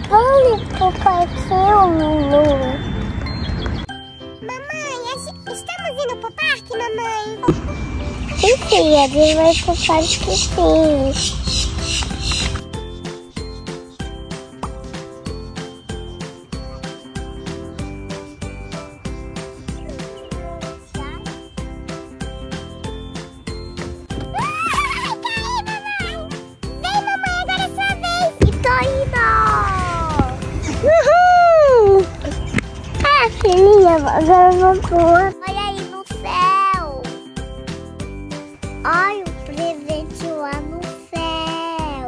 Vamos pro parquinho, Lulu. Mamãe, estamos indo pro parque, mamãe? Sim, filha, a gente vai pro parque sim. Filhinha, agora vamos pro outro. Olha aí no céu. Olha o presente lá no céu.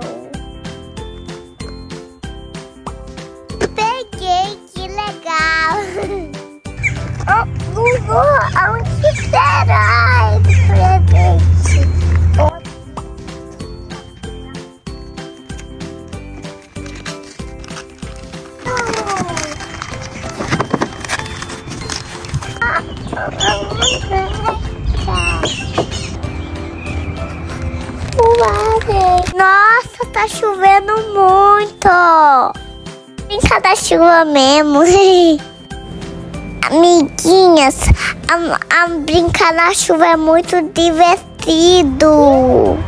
Peguei, que legal. Oh, Lulu, aonde será esse presente? Nossa, tá chovendo muito. Brincar da chuva mesmo. Amiguinhas, a brincar na chuva é muito divertido.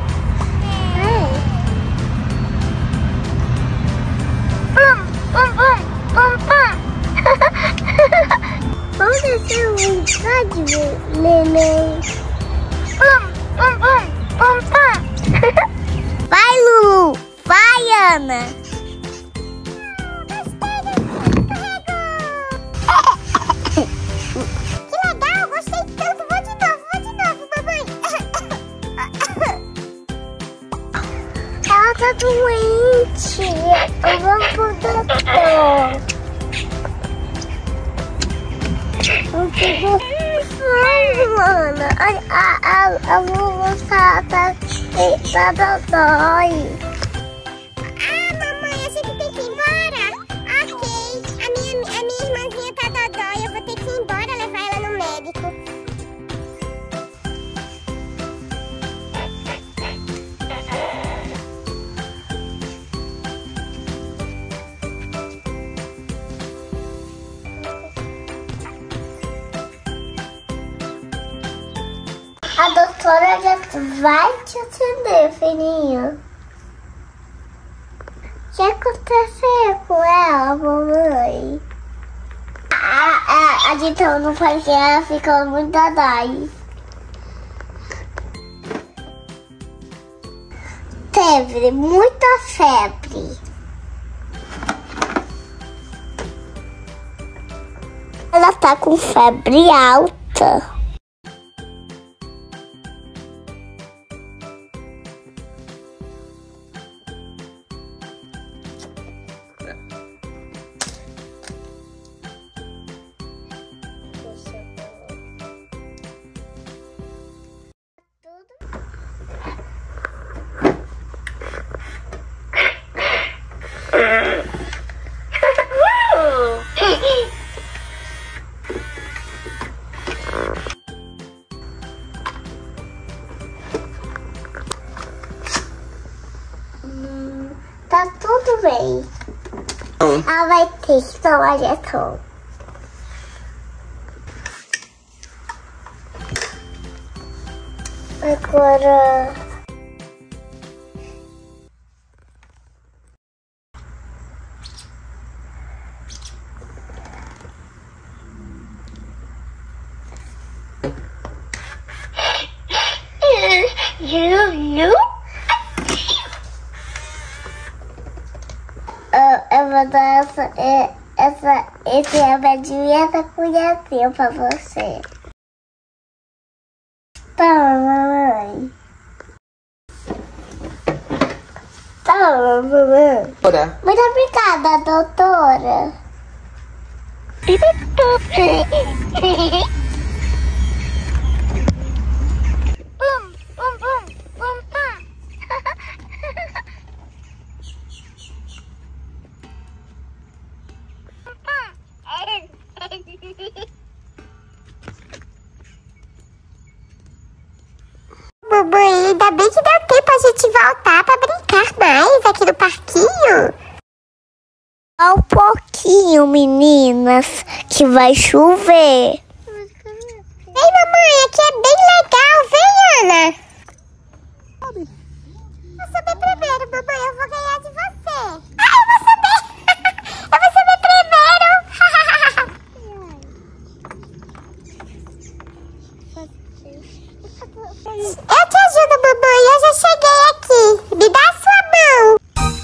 Vamos descer um estádio, neném. Vai, Lulu. Vai, Ana. Que legal, gostei tanto. Vou de novo, mamãe. Ela tá doente. Vamos pro doutor. Mano, a Lulu tá dói. Mamãe, a gente tem que ir embora? Ok. A minha irmãzinha tá dodói. Eu vou ter que ir embora levar ela no médico. A doutora já vai te atender, filhinha. O que aconteceu com ela, mamãe? A de então no parque, ela ficou muito dadai. Teve muita febre. Ela tá com febre alta. Tá tudo bem. Ela vai ter que tomar injeção. Agora... Eu vou dar esse remedinho e essa colherzinha pra você. Toma, mamãe. Toma, mamãe. Muito obrigada, doutora. Mamãe, ainda bem que deu tempo a gente voltar pra brincar mais aqui no parquinho. Só um pouquinho, meninas, que vai chover. Vem, mamãe, aqui é bem legal. Vem, Ana. Vou subir primeiro, mamãe. Eu vou ganhar de você. Ah, eu vou subir. Eu vou subir primeiro. Eu te ajudo, mamãe. Eu já cheguei aqui. Me dá a sua mão.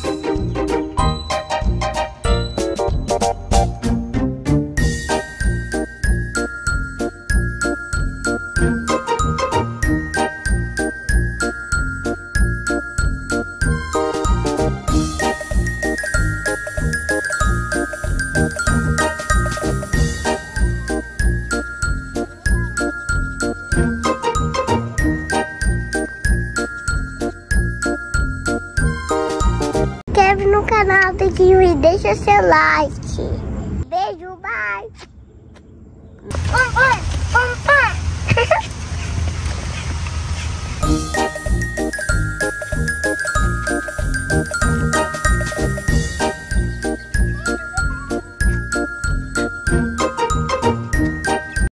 Inscreve no canal do Guinho e deixa seu like. Beijo, bye.